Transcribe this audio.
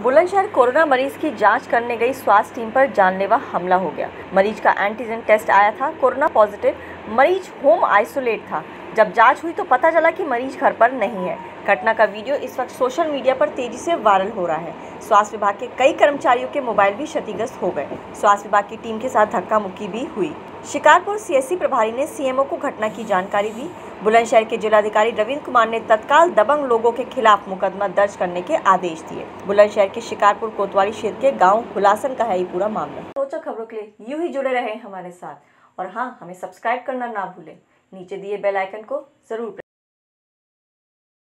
Bulandshahr corona मरीज की जांच करने गई स्वास्थ्य टीम पर जानलेवा हमला हो गया। मरीज का एंटीजन टेस्ट आया था कोरोना पॉजिटिव। मरीज होम आइसोलेट था। जब जांच हुई तो पता चला कि मरीज घर पर नहीं है। घटना का वीडियो इस वक्त सोशल मीडिया पर तेजी से वायरल हो रहा है। स्वास्थ्य विभाग के कई कर्मचारियों के मोबाइल भी क्षतिग्रस्त हो गए। स्वास्थ्य विभाग की टीम के साथ धक्का मुक्की भी हुई। शिकारपुर सीएससी प्रभारी ने सीएमओ को घटना की जानकारी दी। बुलंदशहर के जिलाधिकारी रविंद्र कुमार ने तत्काल दबंग लोगों के खिलाफ मुकदमा दर्ज करने के आदेश दिए। बुलंदशहर के शिकारपुर कोतवाली क्षेत्र के गांव हुलासन का है ये पूरा मामला। रोचक खबरों के लिए यूं ही जुड़े रहें हमारे साथ और हाँ, हमें सब्सक्राइब करना ना भूलें। नीचे दिए बेल आइकन को जरूर